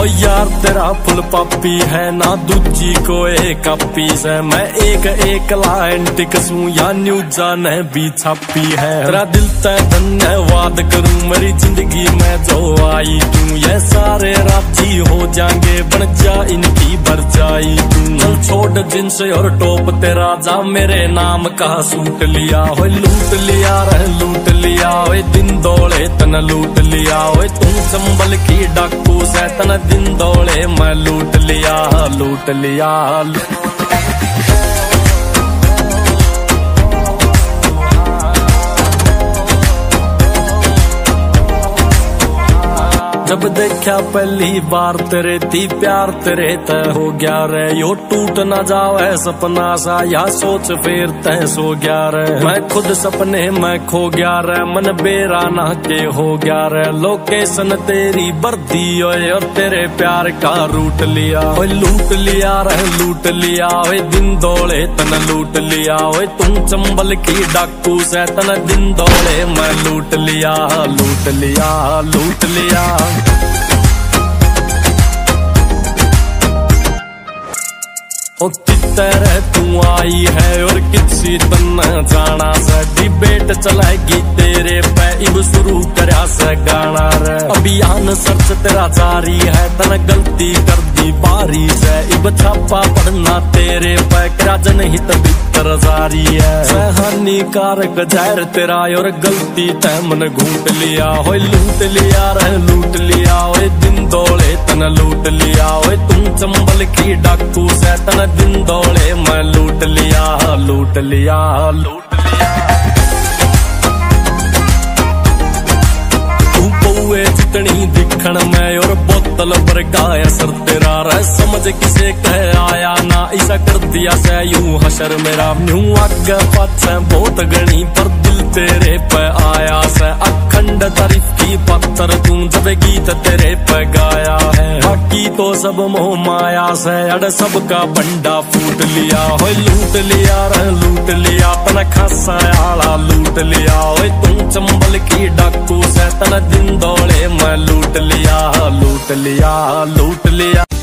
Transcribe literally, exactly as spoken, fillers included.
यार तेरा फुल पापी है ना दूजी को एक पीस है। मैं एक एक लाइन टिकसूं या न्यूजा ने भी छापी है। तेरा दिल तय धन्यवाद करूं मेरी जिंदगी में जो आई तू। ये सारे राजी हो जाएंगे बन जा इनकी बरजाई तू। चल छोड़ जिन्स और टॉप तेरा जा मेरे नाम का सूट लिया हो। लूट लिया रह लूट लिया ओए दिन दौड़े तन लूट लिया ओए। तुम चंबल की डाकू से तन दिन दौड़े मैं लूट लिया लूट लिया। जब देखा पहली बार तेरे थी प्यार तेरे तय हो गया रे। यो टूट ना जावे सपना सा या सोच फेर तय सो गया रे। मैं खुद सपने में खो गया रे मन बेरा ना के हो गया रे। लोकेशन तेरी बर्दी ओए और तेरे प्यार का रूट लिया ओए। लूट लिया रे लूट लिया ओए दिन दौड़े तन लूट लिया ओए। तुम चंबल की डाकू से तन दिन दौड़े मैं लूट लिया लूट लिया लूट लिया। ओ तरह तू आई है और किसी तन जाना से। डिबेट चलाएगी तेरे पे इब शुरू करया से गाना रे। अभियान सर्च तेरा जारी है तन गलती कर दी बारी से। इब छापा पड़ना तेरे पे करा जनहित भीतर जारी है। हानिकारक जहर तेरा और गलती तय मन घूट लिया हो। लूट लिया रे लूट लिया ओए दिन दौड़े तन लूट लिया ओए। तुम चंबल की डाकू से तन दिन दौड़े मैं लूट लिया लूट लिया लूट लिया। तू पौए जितनी दिखण में और बोतल पर गाय असर तेरा रह। समझ किसे कह आया ना ऐसा कर दिया से यूं हशर मेरा। यूं आगे पाछे बहुत गणी पर दिल तेरे पे आया से। अखंड तारीफ की पत्थर तू जब गीत तेरे पे गाया है। बाकी तो सब मोह माया से अड़ सबका बंडा फूट लिया हो। लूट लिया रे लूट लिया तन खासा आला लूट लिया ओए। तुम चंबल की डाकू से तन दिन दौड़े मैं लूट लिया लूट लिया लूट लिया।